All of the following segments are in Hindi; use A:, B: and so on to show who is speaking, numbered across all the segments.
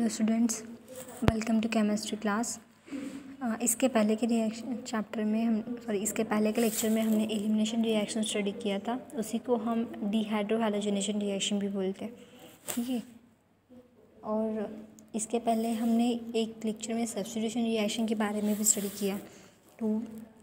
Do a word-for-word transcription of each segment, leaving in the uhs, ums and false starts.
A: Hello students, welcome to chemistry class. इसके पहले के रिएक्शन चैप्टर में हम सॉरी इसके पहले के लेक्चर में हमने एलिमिनेशन रिएक्शन स्टडी किया था। उसी को हम डिहाइड्रोहैलोजिनेशन रिएक्शन भी बोलते हैं, ठीक है। और इसके पहले हमने एक लेक्चर में सब्स्टिट्यूशन रिएक्शन के बारे में भी स्टडी किया। तो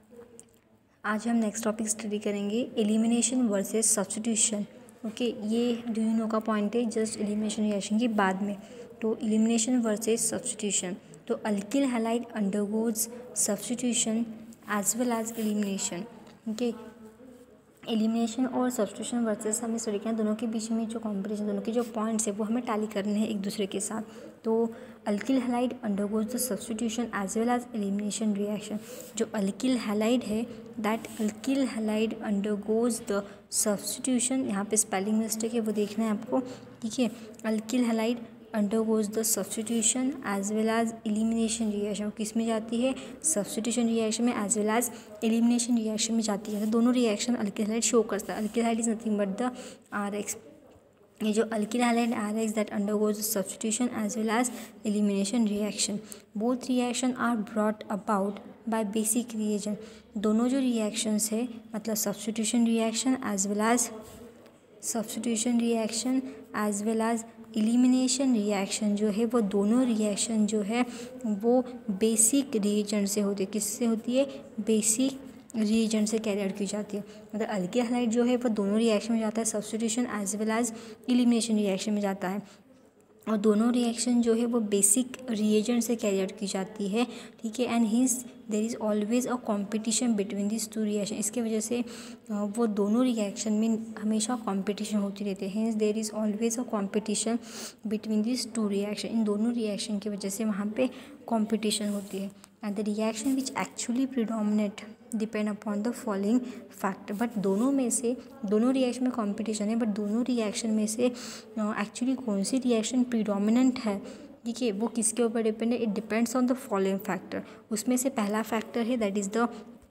A: आज हम नेक्स्ट टॉपिक स्टडी करेंगे एलिमिनेशन वर्सेस सब्स्टिट्यूशन। ओके, ये डू यू नो का पॉइंट है जस्ट एलिमिनेशन रिएक्शन के बाद में। तो एलिमिनेशन वर्सेस सब्स्टिट्यूशन, तो alkyl halide undergoes substitution as well as elimination. Okay, elimination और सब्स्टिट्यूशन वर्सेस हमें स्टडी करना, दोनों के बीच में जो कॉम्पिटिशन, दोनों के जो पॉइंट्स है वो हमें टैली करने हैं एक दूसरे के साथ। तो alkyl halide undergoes the substitution as well as elimination reaction. जो अल्किल हैलाइड है, that alkyl halide undergoes the substitution, यहाँ पे स्पेलिंग मिस्टेक है वो देखना है आपको, ठीक है। Alkyl halide undergoes the substitution as well as elimination reaction. किस में जाती है? सब्स्टिट्यूशन रिएक्शन में as well as elimination reaction में जाती है। तो दोनों रिएक्शन अल्किल हैलाइड शो करता है। Alkyl halide is nothing but the R X. ये जो alkyl halide R X that undergoes substitution as well as elimination reaction. Both reaction are brought about by basic reagent. दोनों जो रिएक्शंस है, मतलब substitution reaction as well as substitution reaction as well as elimination reaction जो है, वो दोनों रिएक्शन जो है वो बेसिक रिएजेंट से होती है। किससे होती है? बेसिक रिएजेंट से कैरी आउट की जाती है। मतलब अल्किल हैलाइड जो है वो दोनों रिएक्शन में जाता है, substitution as well as elimination reaction में जाता है। और दोनों रिएक्शन जो है वो बेसिक रिएजेंट से कैरी आउट की जाती है, ठीक है। And hence there is always a competition between this two reaction. इसके वजह से वो दोनों रिएक्शन में हमेशा कंपटीशन होती रहती है। Hence there is always a competition between this two reaction. इन दोनों रिएक्शन की वजह से वहाँ पे कंपटीशन होती है। And the reaction which actually predominate depend upon the following factor. But दोनों में से, दोनों रिएक्शन में कंपटीशन है, बट दोनों रिएक्शन में से एक्चुअली uh, कौन सी रिएक्शन प्रिडोमिनेंट है, ठीक है, वो किसके ऊपर डिपेंड है? It depends on the following factor. उसमें से पहला फैक्टर है that is the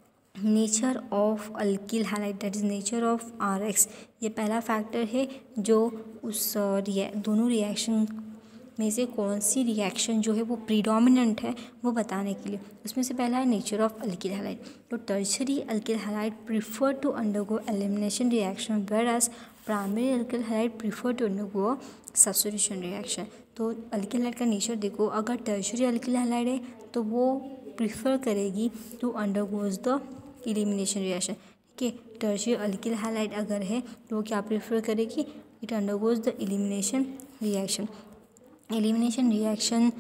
A: nature of alkyl halide, that is nature of R X. ये पहला फैक्टर है जो उस uh, दोनों रिएक्शन में से कौन सी रिएक्शन जो है वो प्रीडोमिनेंट है वो बताने के लिए। उसमें से पहला है नेचर ऑफ अल्किल हैलाइड। तो tertiary alkyl halide prefer to undergo elimination reaction, whereas primary alkyl halide prefer to undergo substitution reaction. तो अल्किल हैलाइड का नेचर देखो, अगर टर्शरी अल्किल हैलाइड है तो वो प्रीफर करेगी to undergoes the elimination reaction, ठीक है। टर्शरी अल्किल हैलाइड अगर है तो वो क्या प्रीफर करेगी? It undergoes the elimination reaction. Elimination reaction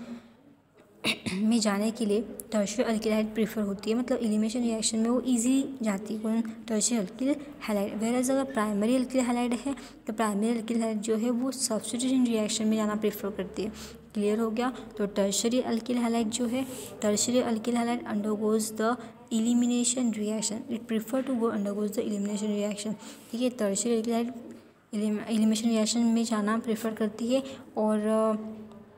A: में जाने के लिए टर्शियरी अल्किल हैलाइड प्रीफर होती है, मतलब एलिमिनेशन रिएक्शन में वो इजी जाती है कौन? Tertiary alkyl halide. वेयरएज अगर प्राइमरी अल्किल हैलाइड है तो प्राइमरी अल्किल हैलाइड जो है वो सब्स्टिट्यूशन रिएक्शन में जाना प्रीफर करती है। क्लियर हो गया? तो टर्शियरी अल्किल हैलाइड जो है, tertiary alkyl halide undergoes the elimination reaction, it prefer to go undergoes the elimination reaction, ठीक है। Tertiary alkyl halide elimination reaction में जाना प्रेफर करती है। और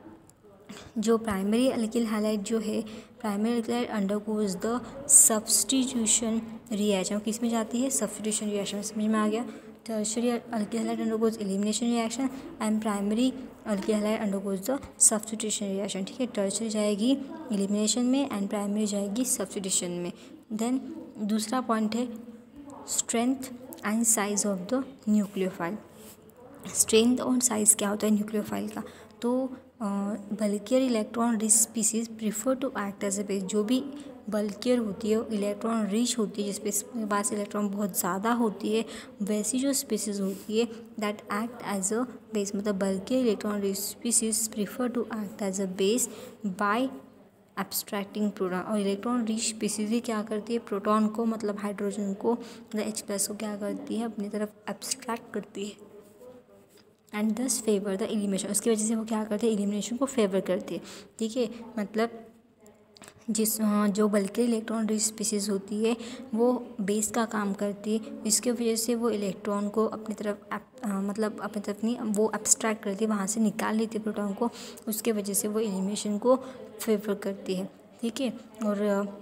A: जो प्राइमरी अल्किल हैलाइड जो है, primary alkyl halide undergoes the substitution reaction. किस में जाती है? Substitution reaction. समझ में आ गया? Tertiary alkyl halide undergoes elimination reaction and primary alkyl halide undergoes the substitution reaction, ठीक है। टर्शियरी जाएगी एलिमिनेशन में एंड प्राइमरी जाएगी सब्स्टिट्यूशन में। देन दूसरा पॉइंट है strength and size of the nucleophile. Strength और साइज़ क्या होता है न्यूक्लियोफाइल का? तो bulkier electron rich species prefer to act as a base. जो भी बल्कियर होती है, इलेक्ट्रॉन रिच होती है, जिसके पास इलेक्ट्रॉन बहुत ज़्यादा होती है, वैसी जो स्पीसीज होती है that act as a base, मतलब bulkier electron rich species prefer to act as a base by abstracting proton. और इलेक्ट्रॉन रिच स्पीसीज क्या करती है? प्रोटॉन को, मतलब हाइड्रोजन को, मतलब एच प्लस को क्या करती है? अपनी तरफ एब्स्ट्रैक्ट करती है एंड दस फेवर द एलिमिनेशन। उसकी वजह से वो क्या करते हैं? एलिमिनेशन को फेवर करती है, ठीक है। मतलब जिस जो बल्कि इलेक्ट्रॉन रिच स्पीसीज होती है वो बेस का काम करती है, इसके वजह से वो इलेक्ट्रॉन को अपनी तरफ एप, आ, मतलब अपनी तरफ नहीं, वो एब्स्ट्रैक्ट करती है, वहाँ से निकाल लेती है प्रोटॉन को। उसके वजह से वो एलिमिनेशन को फेवर करती है, ठीक है। और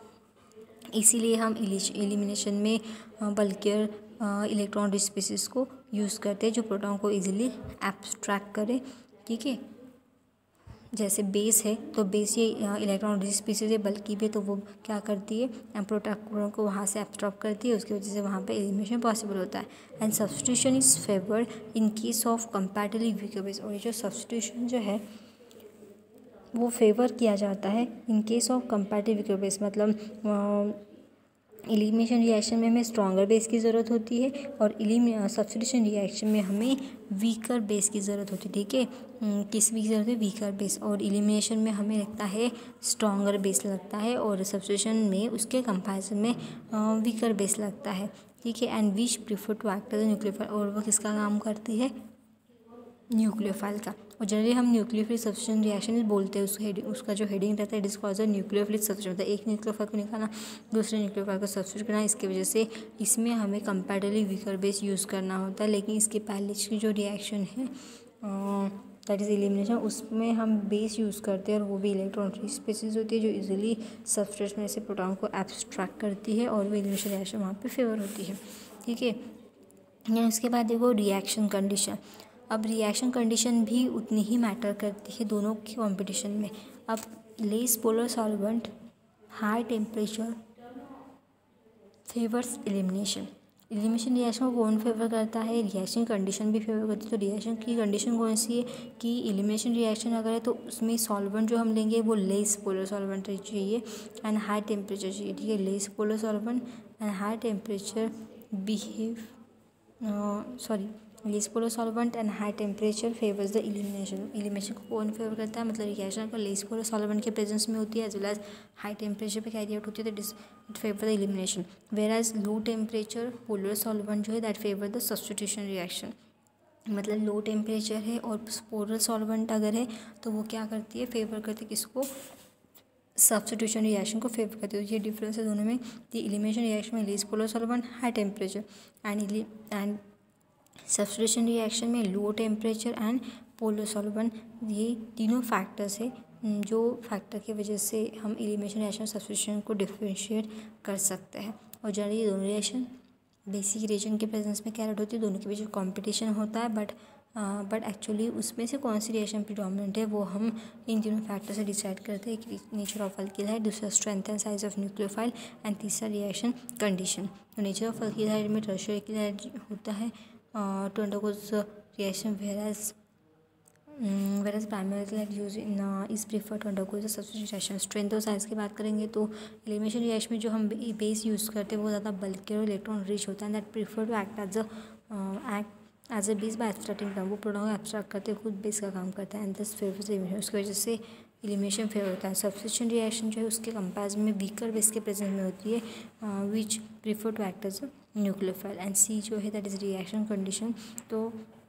A: इसीलिए हम एलिमिनेशन में बल्कियर इलेक्ट्रॉन रिच स्पीसीज को यूज़ करते हैं जो प्रोटॉन को इजीली एब्स्ट्रैक्ट करे, ठीक है। जैसे बेस है तो बेस ये इलेक्ट्रॉन रिच स्पीसीज है, बल्कि भी, तो वो क्या करती है प्रोटॉन को वहाँ से एब्सॉर्ब करती है, उसकी वजह से वहाँ पे एलिमिनेशन पॉसिबल होता है। And substitution is favoured in case of comparatively weaker base. और ये जो सब्स्टिट्यूशन जो है वो फेवर किया जाता है in case of comparative weaker base, मतलब एलिमिनेशन रिएक्शन में हमें स्ट्रॉन्गर बेस की ज़रूरत होती है और एलिमिने सब्स्टिट्यूशन रिएक्शन में हमें वीकर बेस की ज़रूरत होती है। ठीक है, किस की ज़रूरत है? Weaker base. और एलिमिनेशन में हमें लगता है स्ट्रॉन्गर बेस लगता है और सब्स्टिट्यूशन में उसके कंपैरिजन में वीकर बेस लगता है। ठीक है, and which prefer to act as nucleophile. और वो किसका काम करती है? न्यूक्लियोफाइल का। और जनरली हम न्यूक्लियोफिलिक सब्स्टिट्यूशन रिएक्शन बोलते हैं, उसका हेडिंग उसका जो हेडिंग रहता है it is called a nucleophilic substitution. मतलब एक न्यूक्लियोफाइल को निकालना, दूसरे न्यूक्लियोफाइल को सब्स्टिट्यूट करना। इसकी वजह से इसमें हमें कंपैरेटिवली वीकर बेस यूज़ करना होता है। लेकिन इसके पहले की जो रिएक्शन है दैट इज़ एलिमिनेशन, उसमें हम बेस यूज़ करते हैं और वो भी इलेक्ट्रॉन रिच स्पीसीज होती है जो इजीली सब्सट्रेट में से प्रोटॉन को एब्स्ट्रैक्ट करती है और वो एलिमिनेशन रिएक्शन वहाँ पे फेवर होती है। ठीक है, उसके बाद देखो रिएक्शन कंडीशन। अब रिएक्शन कंडीशन भी उतनी ही मैटर करती है दोनों की कंपटीशन में। अब less polar solvent, high temperature favours elimination. Elimination reaction को कौन फेवर करता है? रिएक्शन कंडीशन भी फेवर करती है। तो रिएक्शन की कंडीशन कौन सी है कि एलिमिनेशन रिएक्शन अगर है तो उसमें सॉल्वेंट जो हम लेंगे वो लेस पोलर सॉल्वेंट चाहिए एंड हाई टेम्परेचर चाहिए। ठीक है, less polar solvent and high temperature behave sorry less polar solvent and high temperature favours the elimination. Elimination को कौन फेवर करता है? मतलब रिएक्शन अगर लेस पोलर सॉल्वेंट के प्रेजेंस में होती है as well as high temperature पे कैरी आउट होती है, that is it favour the elimination. Whereas low temperature polar solvent जो है that favour the substitution reaction. मतलब लो टेम्परेचर है और पोलर सॉल्वेंट अगर है तो वो क्या करती है? फेवर करती है किसको? सब्स्टिट्यूशन रिएक्शन को फेवर करती है। ये डिफरेंस है दोनों में। द एलिमिनेशन रिएक्शन में less polar solvent high temperature and and substitution reaction में low temperature and polar solvent. ये तीनों फैक्टर्स है जो फैक्टर की वजह से हम एलिमिनेशन रिएक्शन सब्स्टिट्यूशन को डिफरेंशिएट कर सकते हैं। और जनरली ये दोनों रिएक्शन बेसिक रिएक्शन के प्रेजेंस में कैरेट होती है, दोनों के बीच कॉम्पिटिशन होता है। बट बट एक्चुअली उसमें से कौन सी रिएक्शन प्रीडोमिनेंट है वो हम इन तीनों फैक्टर से डिसाइड करते हैं। एक नेचर ऑफ अल्किलाइड, दूसरा strength and size of nucleophile and तीसरा रिएक्शन कंडीशन। तो नेचर ऑफ अल्किलाइड में टर्शियरी अल्किलाइड होता है to undergoes reaction whereas whereas primary alkylate use in is prefer to undergo the substitution reaction. Strength और साइज की बात करेंगे तो एलिमिनेशन रिएक्शन में जो हम बेस यूज़ करते हैं वो ज़्यादा बल्कि और इलेक्ट्रॉन रिच होता है that prefer to act as a act as a base by abstracting term. वो प्रोटॉन को एब्स्ट्रैक्ट करते हुए खुद बेस का काम करता है एंड दिस फेवर्स एलिमिनेशन। उसकी वजह से एलिमिनेशन फेवर होता है। सब्स्टिट्यूशन रिएक्शन जो है उसके कंपेरिजन में वीकर बेस के प्रेजेंस में होती है which prefer to act as a nucleophile. And C जो है दैट इज रिएक्शन कंडीशन। तो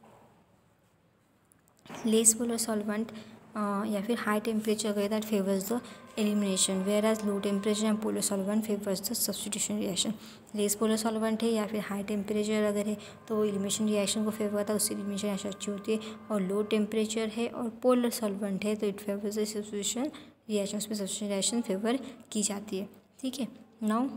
A: लेस पोलर सॉल्वेंट या फिर हाई टेम्परेचर अगर that favours the elimination, whereas low temperature and polar solvent favours the substitution reaction. Less polar solvent है या फिर हाई टेम्परेचर अगर है तो वो एलिमिनेशन रिएक्शन को फेवर करता है, उससे एलिमिनेशन रिएक्शन अच्छी होती है। और लो टेम्परेचर है और पोलर सॉल्वेंट है तो it favours the substitution reaction, उसमें सब्स्टिट्यूशन रिएक्शन फेवर की जाती है। ठीक है, नाउ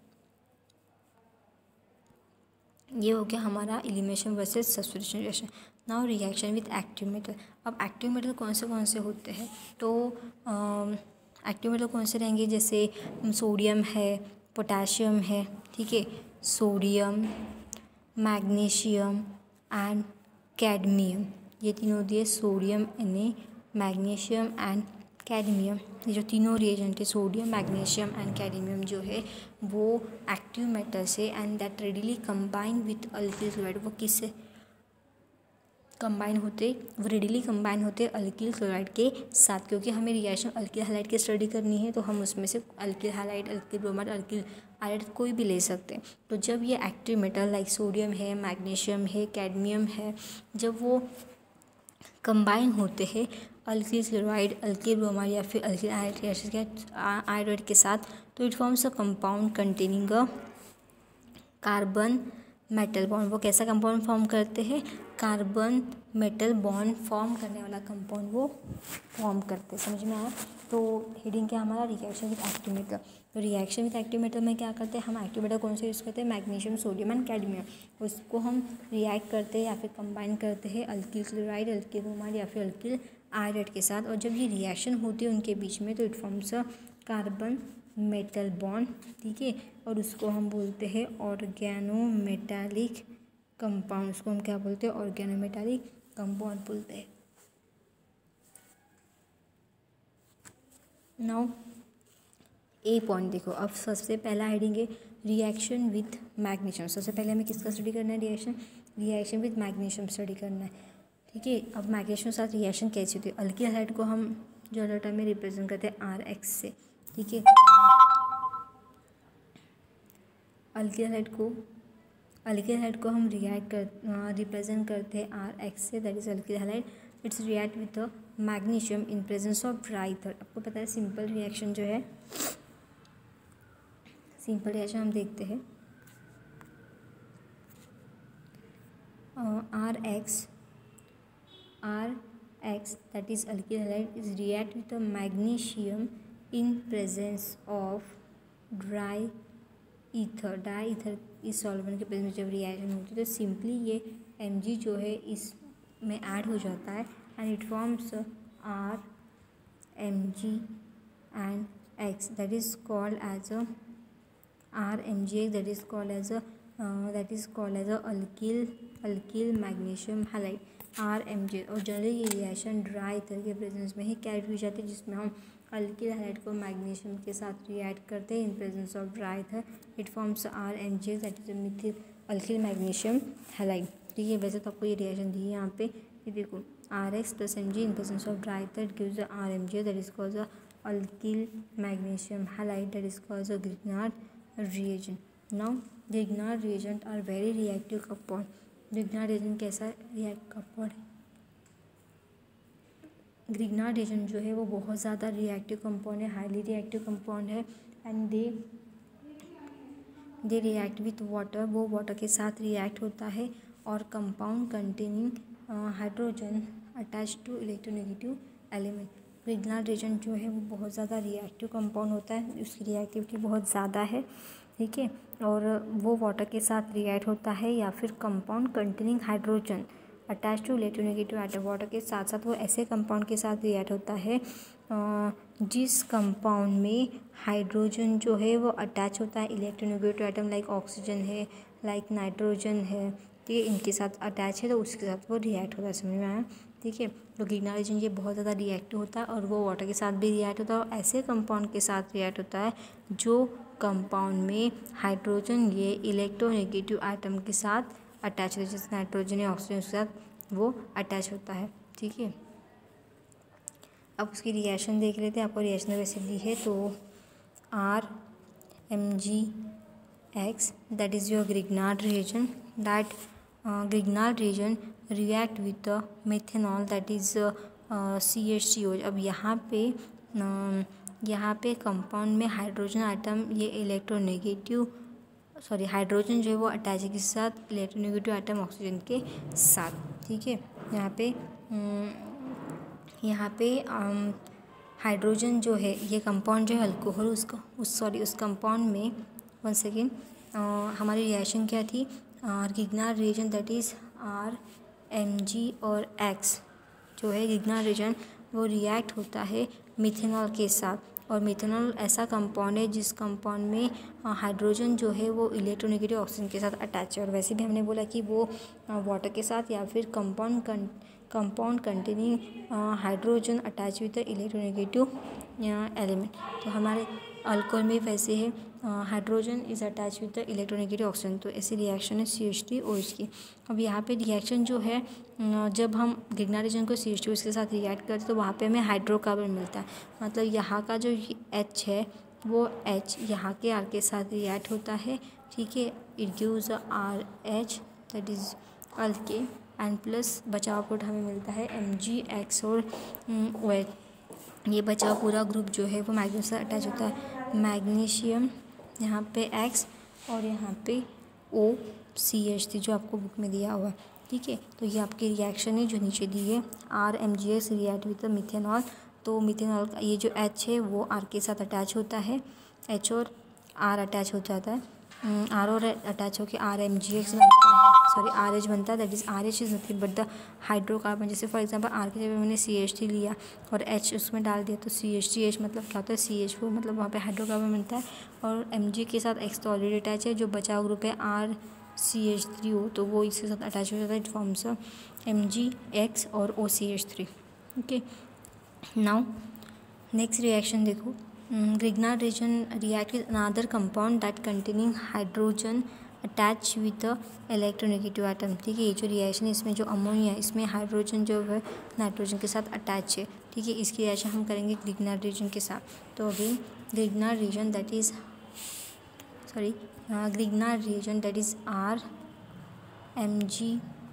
A: ये हो गया हमारा elimination versus substitution reaction. Now reaction with active metal. अब एक्टिव मेटल कौन से कौन से होते हैं? तो एक्टिव मेटल कौन से रहेंगे? जैसे सोडियम है, पोटेशियम है। ठीक है, सोडियम, मैग्नीशियम एंड कैडमियम, ये तीनों होती है sodium, Na, magnesium and cadmium. ये जो तीनों रिएजेंट है सोडियम, मैग्नीशियम एंड कैडमियम जो है वो एक्टिव मेटल्स है and that readily combine with alkyl chloride. वो किससे कंबाइन होते? वो रेडिली कंबाइन होते अल्किल क्लोराइड के साथ, क्योंकि हमें रिएक्शन अल्किल हैलाइड की स्टडी करनी है तो हम उसमें से alkyl halide, alkyl bromide, alkyl iodide कोई भी ले सकते हैं। तो जब ये एक्टिव मेटल लाइक सोडियम है, मैग्नीशियम है, कैडमियम है, जब वो कंबाइन होते हैं अल्किल क्लोराइड, अल्किल ब्रोमाइड या फिर अल्किल आयोडाइड के साथ, तो it forms a compound containing a carbon metal bond. वो कैसा कंपाउंड फॉर्म करते हैं? कार्बन मेटल बॉन्ड फॉर्म करने वाला कंपाउंड वो फॉर्म करते हैं। समझ में आया? तो हेडिंग क्या हमारा? Reaction with active metal. तो रिएक्शन विद एक्टिव मेटल में क्या करते हैं हम? एक्टिव मेटल कौन से यूज़ करते हैं? Magnesium, sodium and cadmium. उसको हम रिएक्ट करते हैं या फिर कंबाइन करते हैं अल्किल क्लोराइड, अल्किल ब्रोमाइड या फिर अल्किल आयोडाइड के साथ, और जब ये रिएक्शन होती है उनके बीच में तो it forms a carbon metal bond, ठीक है, और उसको हम बोलते हैं ऑर्गेनोमेटालिक कंपाउंड। उसको हम क्या बोलते हैं? ऑर्गेनोमेटालिक कंपाउंड बोलते हैं। नाउ ए पॉइंट देखो, अब सबसे पहला हेडिंग है रिएक्शन विथ मैग्नीशियम। सबसे पहले हमें किसका स्टडी करना है? Reaction reaction with magnesium study करना है, ठीक है। अब मैग्नीशियम के साथ रिएक्शन कैसी होती है? अल्किल हाइड को हम जो अदर टर्म में रिप्रेजेंट करते हैं आर एक्स से, ठीक है। अल्किल हाइड को अल्किल हाइड को हम रिएक्ट कर रिप्रेजेंट करते हैं आर एक्स से, that is alkyl halide. It's react with the magnesium in presence of dry ether. आपको पता है सिंपल रिएक्शन जो है, सिंपल रिएक्शन हम देखते हैं R X R X that is alkyl halide is react with the magnesium in presence of dry ether. Dry ether इस सॉल्वेंट के प्रेजेंस में जब रिएक्शन होती है तो सिंपली ये एम जी जो है इसमें ऐड हो जाता है and it forms R M G and X that is called as a R M G X that is called as a that is called as a alkyl alkyl magnesium halide R M G. और जनरली ये रिएक्शन ड्राई ईथर के प्रेजेंस में ही कैरी की जाती है, जिसमें हम अल्किल हाइड को मैग्नीशियम के साथ रिएक्ट करते हैं in presence of dry ether. It forms R M G that is methyl alkyl magnesium halide, ठीक है। वैसे तो आपको ये रिएक्शन दी है यहाँ पे, ये देखो R X plus M G in presence of dry ether gives R M G that is called a alkyl magnesium halide that is called a Grignard reagent। now grignard reagent are very reactive compound। grignard reagent कैसा रिएक्ट कंपाउंड है? ग्रिग्नार्ड reagent जो है वो बहुत ज़्यादा रिएक्टिव कंपाउंड है, हाईली रिएक्टिव कंपाउंड है and they they react with water. वो वाटर के साथ रिएक्ट होता है और compound containing hydrogen attach to electronegative element. Grignard reagent जो है वो बहुत ज़्यादा रिएक्टिव कंपाउंड होता है, उसकी रिएक्टिविटी बहुत ज़्यादा है, ठीक है, और वो वाटर के साथ रिएक्ट होता है या फिर compound containing hydrogen attach to electronegative atom. Water के साथ साथ वो ऐसे कंपाउंड के साथ रिएक्ट होता है जिस कंपाउंड में हाइड्रोजन जो है वो अटैच होता है इलेक्ट्रोनेगेटिव एटम, लाइक ऑक्सीजन है, लाइक नाइट्रोजन है, ठीक है, इनके साथ अटैच है तो उसके साथ वो रिएक्ट होता है। समझ में आया, ठीक है। तो ग्रिग्नार्ड reagent ये बहुत ज़्यादा रिएक्टिव होता है और वो वाटर के साथ भी रिएक्ट होता है और ऐसे कंपाउंड के साथ रिएक्ट होता है जो कंपाउंड में हाइड्रोजन ये इलेक्ट्रोनेगेटिव एटम के साथ अटैच होता है, जैसे नाइट्रोजन या ऑक्सीजन के साथ वो अटैच होता है, ठीक है। अब उसकी रिएक्शन देख लेते हैं। आपको रिएक्शन वैसे दी है तो R M G X that is your Grignard reagent दैट Grignard reagent react with the methanol that is C H C O. अब यहाँ पे uh, यहाँ पे कंपाउंड में हाइड्रोजन आइटम ये इलेक्ट्रोनेगेटिव सॉरी हाइड्रोजन जो है वो अटैच है किसके साथ? इलेक्ट्रोनेगेटिव आइटम ऑक्सीजन के साथ, ठीक है। यहाँ पे यहाँ पे हाइड्रोजन जो है ये कंपाउंड जो है अल्कोहल उसका उस सॉरी उस कंपाउंड में वन सेकेंड हमारी रिएक्शन क्या थी? Grignard reagent that is R M G और एक्स जो है ग्रिग्नार्ड reagent वो रिएक्ट होता है मिथेनॉल के साथ और मिथेनॉल ऐसा कंपाउंड है जिस कंपाउंड में हाइड्रोजन जो है वो इलेक्ट्रोनेगेटिव ऑक्सीजन के साथ अटैच है। और वैसे भी हमने बोला कि वो वाटर के साथ या फिर compound compound containing hydrogen attach with the electronegative element. तो हमारे अल्कोहल में वैसे है hydrogen is attach with the electronegative oxygen, तो ऐसी रिएक्शन है C H three O H की। अब यहाँ पे रिएक्शन जो है जब हम ग्रिग्नार्ड reagent को सी एच टू के साथ रिएक्ट करते हैं तो वहाँ पे हमें हाइड्रोकार्बन मिलता है, मतलब यहाँ का जो एच है वो एच यहाँ के आर के साथ रिएक्ट होता है, ठीक है। It gives R H that is अल्के एंड प्लस बचाव आउटपुट हमें मिलता है एम जी एक्स और ओ एच। ये बचा पूरा ग्रुप जो है वो मैग्नीशियम से अटैच होता है, मैग्नीशियम यहाँ पे एक्स और यहाँ पे ओ सी एच थी जो आपको बुक में दिया हुआ है, ठीक है। तो ये आपकी रिएक्शन है जो नीचे दी है R M G X react with methanol. तो मिथेनॉल का ये जो एच है वो आर के साथ अटैच होता है, एच और आर अटैच हो जाता है, आर और अटैच होकर आर एम जी एक्स बनता है सॉरी आर एच बनता है, that is R H is nothing but the hydrocarbon. जैसे फॉर एग्जांपल आर की जगह मैंने सी एच थ्री लिया और एच उसमें डाल दिया तो सी एच सी एच मतलब क्या होता है सी एच फोर, मतलब वहाँ पे हाइड्रोकार्बन बनता है। और एम जी के साथ एक्स तो ऑलरेडी अटैच है, जो बचा ग्रुप है आर सी एच थ्री हो तो वो इसके साथ अटैच हो जाता है, it forms M G X और O C H three. Okay, now next reaction देखो, Grignard reagent react with another compound that containing hydrogen attach with the electronegative atom. ठीक है, ये जो रिएक्शन है इसमें जो अमोनिया है इसमें हाइड्रोजन जो है नाइट्रोजन के साथ अटैच है। ठीक है, इसकी रिएक्शन हम करेंगे ग्रिग्नार्ड रीजन के साथ। तो again Grignard reagent that is sorry Grignard reagent that is R M G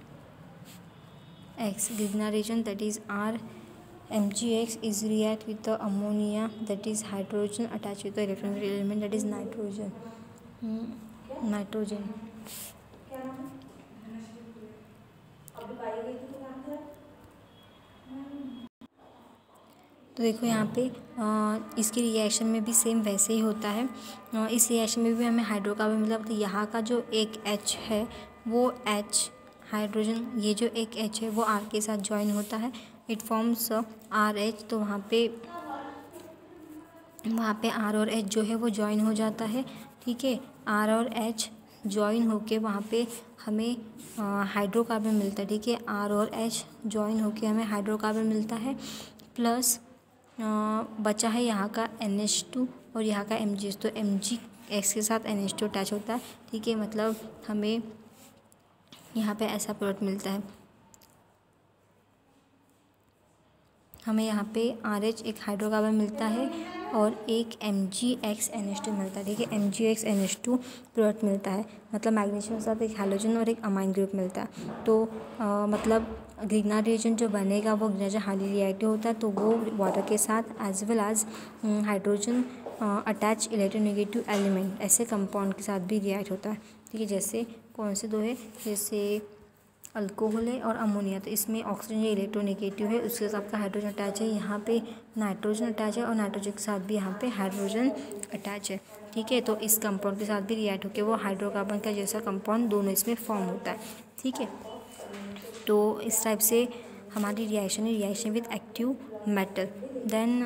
A: X, Grignard reagent that is R M G X is react with the ammonia that is hydrogen attached with the electronegative element that is nitrogen. hmm, nitrogen. तो देखो यहाँ पे आ, इसकी रिएक्शन में भी सेम वैसे ही होता है। आ, इस रिएक्शन में भी हमें हाइड्रोकार्बन मिला, तो यहाँ का जो एक H है वो H हाइड्रोजन, ये जो एक H है वो R के साथ ज्वाइन होता है, इट फॉर्म्स आर एच। तो वहाँ पे वहाँ पे R और H जो है वो ज्वाइन हो जाता है। ठीक है, R और H ज्वाइन होके वहाँ पे हमें हाइड्रोकार्बन मिलता है। ठीक है, R और H ज्वाइन होके हमें हाइड्रोकार्बन मिलता है, प्लस बचा है यहाँ का एन एच टू और यहाँ का एम जी एच। तो एम जी एक्स के साथ एन एच टू अटैच होता है। ठीक है, मतलब हमें यहाँ पे ऐसा प्रोडक्ट मिलता है, हमें यहाँ पे आर एच एक हाइड्रोकार्बन मिलता है और एक M G X N H two मिलता है। ठीक है, M G X N H two product मिलता है, मतलब मैग्नीशियम के साथ एक हाइड्रोजन और एक अमाइन ग्रुप मिलता है। तो आ, मतलब ग्रिग्नार्ड रिएजेंट जो बनेगा वो ग्रिग्नार्ड हाईली रिएक्टिव होता है, तो वो वाटर के साथ as well as hydrogen attach electronegative element ऐसे कंपाउंड के साथ भी रिएक्ट होता है। ठीक है, जैसे कौन से दो है, जैसे अल्कोहल है और अमोनिया। तो इसमें ऑक्सीजन जो इलेक्ट्रोनेगेटिव है उसके साथ आपका हाइड्रोजन अटैच है, यहाँ पे नाइट्रोजन अटैच है और नाइट्रोजन के साथ भी यहाँ पे हाइड्रोजन अटैच है। ठीक है, तो इस कंपाउंड के साथ भी रिएक्ट होकर वो हाइड्रोकार्बन का जैसा कंपाउंड दोनों इसमें फॉर्म होता है। ठीक है, तो इस टाइप से हमारी रिएक्शन है, reaction with active metal. Then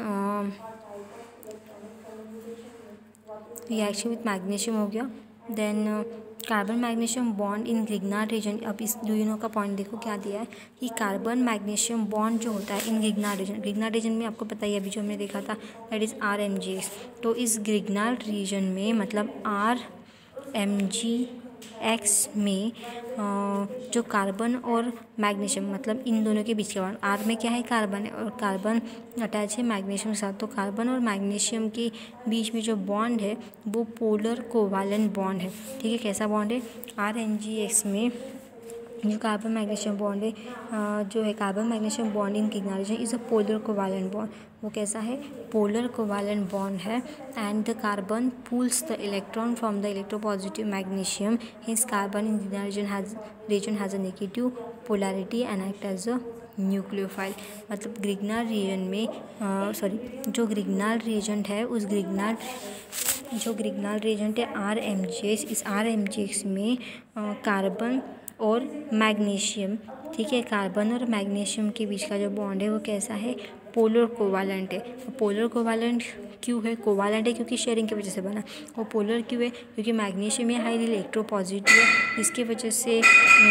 A: reaction with magnesium हो गया। Then carbon magnesium bond in Grignard reagent. अब इस ड्यूनो का पॉइंट देखो क्या दिया है कि कार्बन मैग्नीशियम बॉन्ड जो होता है in Grignard reagent, Grignard reagent में आपको पता ही है अभी जो हमने देखा था that is R M G X. तो इस ग्रिग्नार्ड रीजन में मतलब आर एम जी एक्स में जो कार्बन और मैग्नीशियम मतलब इन दोनों के बीच का बॉन्ड, आर में क्या है कार्बन है और कार्बन अटैच है मैग्नीशियम के साथ, तो कार्बन और मैग्नीशियम के बीच में जो बॉन्ड है वो पोलर कोवालेंट बॉन्ड है। ठीक है, कैसा बॉन्ड है, आर एन जी एक्स में जो कार्बन मैग्नीशियम बॉन्ड है जो है carbon magnesium bond in Grignard reagent is a polar covalent bond. वो कैसा है, पोलर कोवालेंट बॉन्ड है, and the carbon pulls the electron from the electropositive magnesium, hence carbon in Grignard reagent has reagent has a negative polarity and act as a nucleophile. मतलब ग्रिग्नार्ड रीजन में सॉरी जो ग्रिग्नार्ड रीजन है उस ग्रिग्नार्ड जो ग्रिग्नार्ड रीजन है आर एम जी एक्स, इस आर एम जी एक्स में कार्बन और मैग्नीशियम, ठीक है, कार्बन और मैग्नीशियम के बीच का जो बॉन्ड है वो कैसा है, पोलर कोवालेंट है। पोलर कोवालेंट क्यों है, कोवालेंट है क्योंकि शेयरिंग की वजह से बना। वो पोलर क्यों है, क्योंकि मैग्नीशियम या हाईली इलेक्ट्रोपॉजिटिव है, इसकी वजह से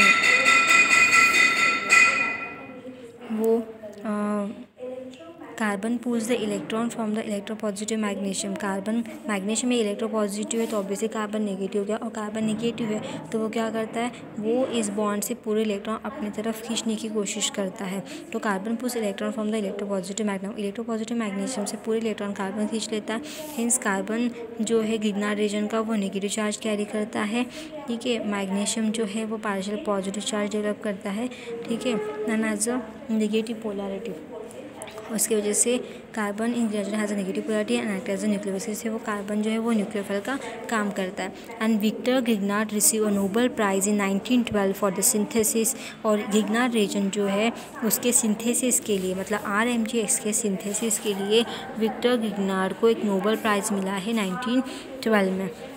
A: वो carbon pulls the electron from the electropositive magnesium. Carbon magnesium में इलेक्ट्रोपॉजिटिव है तो ऑब्वियसली कार्बन नेगेटिव हो गया, और कार्बन नेगेटिव है तो वो क्या करता है, वो इस बॉन्ड से पूरे इलेक्ट्रॉन अपनी तरफ खींचने की कोशिश करता है। तो carbon pulls electron from the electropositive magnesium, electropositive magnesium से पूरे इलेक्ट्रॉन कार्बन खींच लेता है। हिंस कार्बन जो है ग्रिग्नार्ड रीजन का वो नेगेटिव चार्ज कैरी करता है। ठीक है, मैग्नीशियम जो है वो पार्शियल पॉजिटिव चार्ज डेवलप करता है। ठीक है, and as a negative polarity, उसकी वजह से carbon in Grignard has a negative polarity and act as a nucleophile, से वो कार्बन जो है वो न्यूक्लियोफाइल का काम करता है। And Victor Grignard receive a Nobel prize in nineteen twelve for the synthesis, और ग्रिग्नार्ड रीजन जो है उसके सिंथेसिस के लिए मतलब आर एम जी एक्स के सिंथेसिस के लिए विक्टर ग्रिग्नार्ड को एक नोबेल प्राइज़ मिला है नाइनटीन ट्वेल्व में।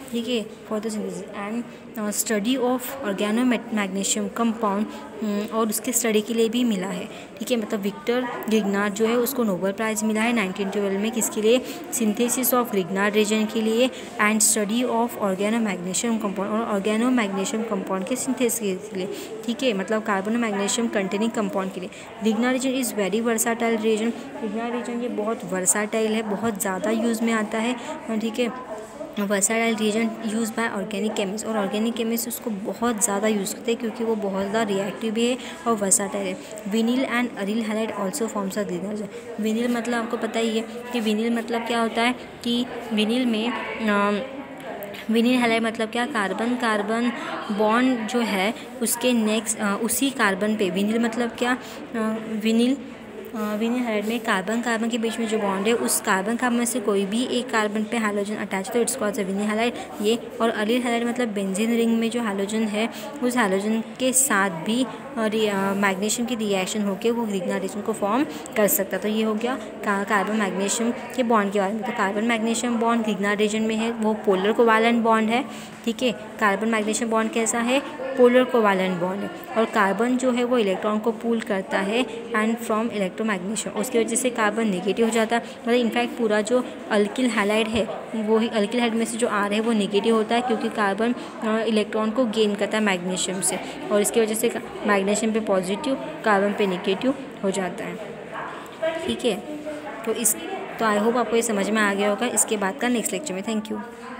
A: ठीक है, for the synthesis and study of organo magnesium compound, और उसके स्टडी के लिए भी मिला है। ठीक है, मतलब विक्टर ग्रिग्नार्ड जो है उसको नोबेल प्राइज़ मिला है नाइनटीन ट्वेल्व में, किसके लिए, सिंथेसिस ऑफ ग्रिग्नार्ड रीजन के लिए and study of organo magnesium compound, और ऑर्गेनो मैग्नीशियम कंपाउंड के सिंथेसिस के लिए। ठीक है, मतलब कार्बन मैग्नीशियम कंटेनिंग कंपाउंड के लिए। Grignard reagent is very versatile reagent. Grignard reagent ये बहुत वर्साटाइल है, बहुत ज़्यादा यूज़ में आता है। ठीक है, versatile reagent use by organic chemist, और ऑर्गेनिक केमिस्ट उसको बहुत ज़्यादा यूज़ करते हैं क्योंकि वो बहुत ज़्यादा रिएक्टिव भी है और वर्साटाइल है। Vinyl and aryl halide also forms of Grignard reagent. Vinyl मतलब आपको पता ही है कि विनिल मतलब क्या होता है कि विनिल में विनिल हैलाइड मतलब क्या, कार्बन कार्बन बॉन्ड जो है उसके नेक्स्ट उसी कार्बन पे, विनिल मतलब क्या, विनिल विनिल हैलाइड में कार्बन कार्बन के बीच में जो बॉन्ड है उस कार्बन कार्बन में से कोई भी एक कार्बन पे हाइड्रोजन अटैच है तो इट्स कॉल्ड विनिल हैलाइड ये। और अलील हैलाइड मतलब बेंजीन रिंग में जो हाइड्रोजन है उस हाइड्रोजन के साथ भी मैग्नीशियम की रिएक्शन होकर वो ग्रिग्नार्ड रीजन को फॉर्म कर सकता। तो ये हो गया कार्बन मैग्नीशियम के बॉन्ड के बारे में। तो carbon magnesium bond Grignard reagent में है, वो पोलर कोवैलेंट बॉन्ड है। ठीक है, कार्बन मैग्नीशियम बॉन्ड कैसा है, पोलर कोवैलेंट बॉन्ड है, और कार्बन जो है वो इलेक्ट्रॉन को पुल करता है एंड फ्रॉम इलेक्ट्रोमैग्नीशियम, उसकी वजह से कार्बन नेगेटिव हो जाता है। मतलब इनफैक्ट पूरा जो अल्किल हैलाइड है वो ही अल्किल हैलाइड में से जो आर है वो नेगेटिव होता है क्योंकि कार्बन इलेक्ट्रॉन को गेन करता है मैग्नीशियम से, और इसकी वजह से मैग्नीशियम पे पॉजिटिव कार्बन पे नेगेटिव हो जाता है। ठीक है, तो इस तो आई होप आपको ये समझ में आ गया होगा। इसके बाद का नेक्स्ट लेक्चर में। Thank you.